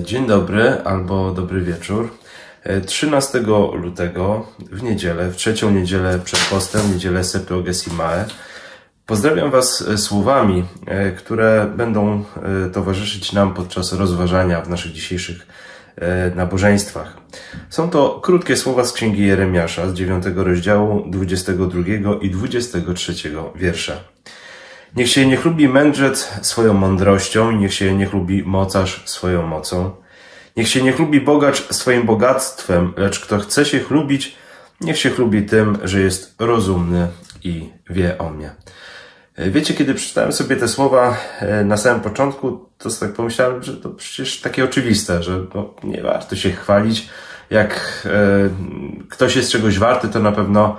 Dzień dobry albo dobry wieczór. 13 lutego w niedzielę, w trzecią niedzielę przed postem, niedzielę Septuagesimae. Pozdrawiam Was słowami, które będą towarzyszyć nam podczas rozważania w naszych dzisiejszych nabożeństwach. Są to krótkie słowa z Księgi Jeremiasza z 9 rozdziału 22 i 23 wiersza. Niech się nie chlubi mędrzec swoją mądrością i niech się nie chlubi mocarz swoją mocą. Niech się nie chlubi bogacz swoim bogactwem, lecz kto chce się chlubić, niech się chlubi tym, że jest rozumny i wie o mnie. Wiecie, kiedy przeczytałem sobie te słowa na samym początku, to tak pomyślałem, że to przecież takie oczywiste, że nie warto się chwalić. Jak ktoś jest czegoś warty, to na pewno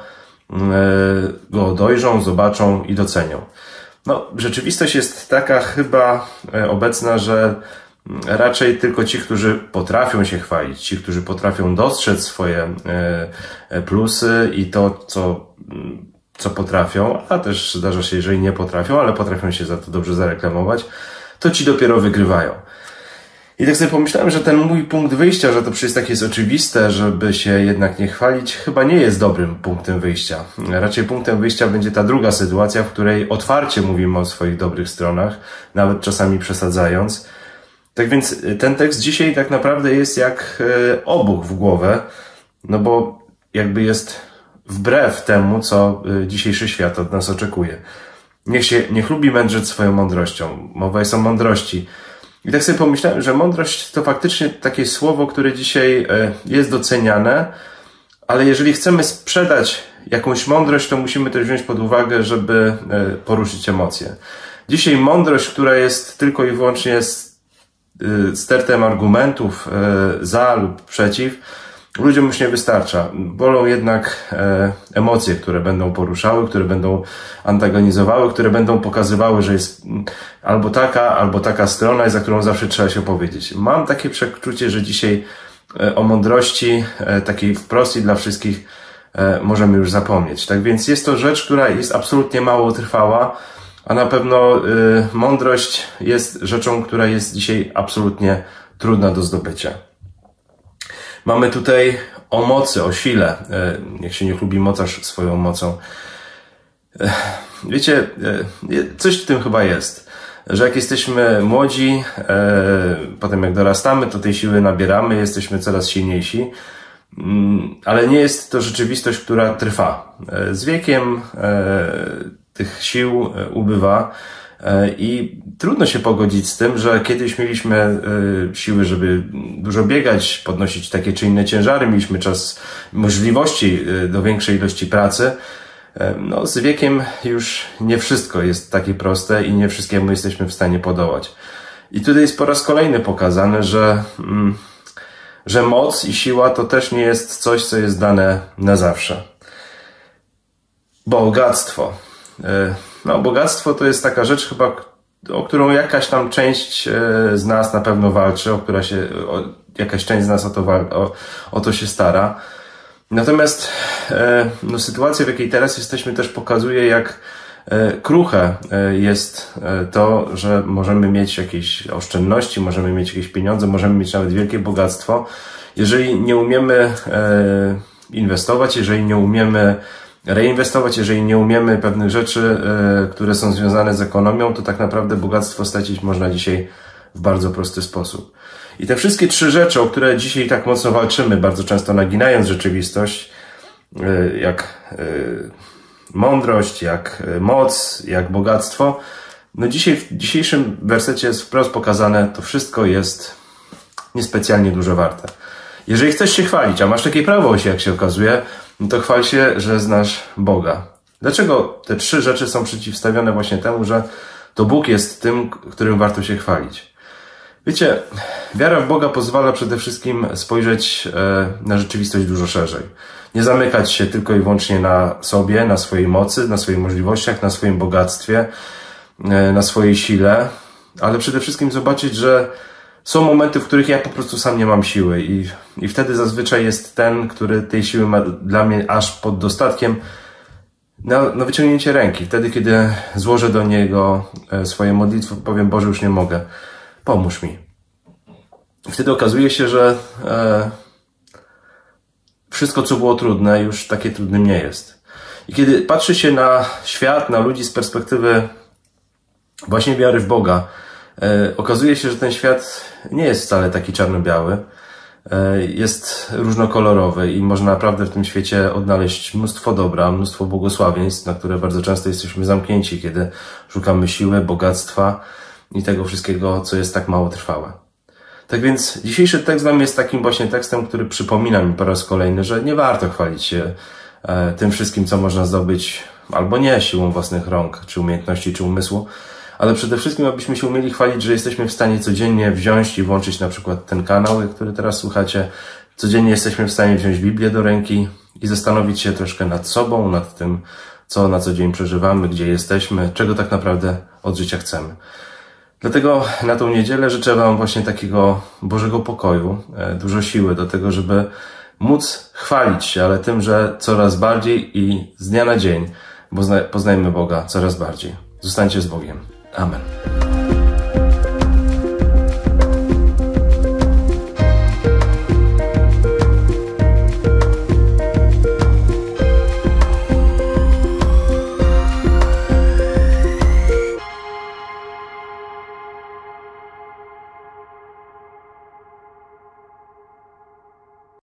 go dojrzą, zobaczą i docenią. Rzeczywistość jest taka chyba obecna, że raczej tylko ci, którzy potrafią się chwalić, ci, którzy potrafią dostrzec swoje plusy i to, co potrafią, a też zdarza się, jeżeli nie potrafią, ale potrafią się za to dobrze zareklamować, to ci dopiero wygrywają. I tak sobie pomyślałem, że ten mój punkt wyjścia, że to przecież tak jest oczywiste, żeby się jednak nie chwalić, chyba nie jest dobrym punktem wyjścia. Raczej punktem wyjścia będzie ta druga sytuacja, w której otwarcie mówimy o swoich dobrych stronach, nawet czasami przesadzając. Tak więc ten tekst dzisiaj tak naprawdę jest jak obuch w głowę, bo jakby jest wbrew temu, co dzisiejszy świat od nas oczekuje. Niech się nie chlubi mędrzec swoją mądrością. Mowa jest o mądrości. I tak sobie pomyślałem, że mądrość to faktycznie takie słowo, które dzisiaj jest doceniane, ale jeżeli chcemy sprzedać jakąś mądrość, to musimy też wziąć pod uwagę, żeby poruszyć emocje. Dzisiaj mądrość, która jest tylko i wyłącznie stertem argumentów za lub przeciw, ludziom już nie wystarcza. Wolą jednak emocje, które będą poruszały, które będą antagonizowały, które będą pokazywały, że jest albo taka strona, za którą zawsze trzeba się opowiedzieć. Mam takie przeczucie, że dzisiaj o mądrości takiej wprost i dla wszystkich możemy już zapomnieć. Tak więc jest to rzecz, która jest absolutnie mało trwała, a na pewno mądrość jest rzeczą, która jest dzisiaj absolutnie trudna do zdobycia. Mamy tutaj o mocy, o sile. Niech się nie chlubi mocarz swoją mocą. Wiecie, coś w tym chyba jest, że jak jesteśmy młodzi, potem jak dorastamy, to tej siły nabieramy, jesteśmy coraz silniejsi, ale nie jest to rzeczywistość, która trwa. Z wiekiem tych sił ubywa i trudno się pogodzić z tym, że kiedyś mieliśmy siły, żeby dużo biegać, podnosić takie czy inne ciężary, mieliśmy możliwości do większej ilości pracy. Z wiekiem już nie wszystko jest takie proste i nie wszystkiemu jesteśmy w stanie podołać. I tutaj jest po raz kolejny pokazane, że moc i siła to też nie jest coś, co jest dane na zawsze. Bogactwo. Bogactwo to jest taka rzecz chyba, o którą jakaś tam część z nas na pewno walczy, jakaś część z nas o to się stara. Natomiast sytuacja, w jakiej teraz jesteśmy, też pokazuje, jak kruche jest to, że możemy mieć jakieś oszczędności, możemy mieć jakieś pieniądze, możemy mieć nawet wielkie bogactwo. Jeżeli nie umiemy inwestować, jeżeli nie umiemy reinwestować, jeżeli nie umiemy pewnych rzeczy, które są związane z ekonomią, to tak naprawdę bogactwo stracić można dzisiaj w bardzo prosty sposób. I te wszystkie trzy rzeczy, o które dzisiaj tak mocno walczymy, bardzo często naginając rzeczywistość, jak mądrość, jak moc, jak bogactwo, dzisiaj w dzisiejszym wersecie jest wprost pokazane, to wszystko jest niespecjalnie dużo warte. Jeżeli chcesz się chwalić, a masz takie prawo, jak się okazuje, to chwal się, że znasz Boga. Dlaczego te trzy rzeczy są przeciwstawione właśnie temu, że to Bóg jest tym, którym warto się chwalić? Wiecie, wiara w Boga pozwala przede wszystkim spojrzeć na rzeczywistość dużo szerzej. Nie zamykać się tylko i wyłącznie na sobie, na swojej mocy, na swoich możliwościach, na swoim bogactwie, na swojej sile, ale przede wszystkim zobaczyć, że są momenty, w których ja po prostu sam nie mam siły i wtedy zazwyczaj jest ten, który tej siły ma dla mnie aż pod dostatkiem na wyciągnięcie ręki. Wtedy, kiedy złożę do Niego swoje modlitwy, powiem: Boże, już nie mogę, pomóż mi. wtedy okazuje się, że wszystko, co było trudne, już takie trudnym nie jest. I kiedy patrzy się na świat, na ludzi z perspektywy właśnie wiary w Boga, okazuje się, że ten świat nie jest wcale taki czarno-biały. Jest różnokolorowy i można naprawdę w tym świecie odnaleźć mnóstwo dobra, mnóstwo błogosławieństw, na które bardzo często jesteśmy zamknięci, kiedy szukamy siły, bogactwa i tego wszystkiego, co jest tak mało trwałe. Tak więc dzisiejszy tekst dla mnie jest takim właśnie tekstem, który przypomina mi po raz kolejny, że nie warto chwalić się tym wszystkim, co można zdobyć albo nie siłą własnych rąk, czy umiejętności, czy umysłu, ale przede wszystkim, abyśmy się umieli chwalić, że jesteśmy w stanie codziennie wziąć i włączyć na przykład ten kanał, który teraz słuchacie. Codziennie jesteśmy w stanie wziąć Biblię do ręki i zastanowić się troszkę nad sobą, nad tym, co na co dzień przeżywamy, gdzie jesteśmy, czego tak naprawdę od życia chcemy. Dlatego na tą niedzielę życzę Wam właśnie takiego Bożego pokoju, dużo siły do tego, żeby móc chwalić się, ale tym, że coraz bardziej i z dnia na dzień poznajmy Boga coraz bardziej. Zostańcie z Bogiem. Amen.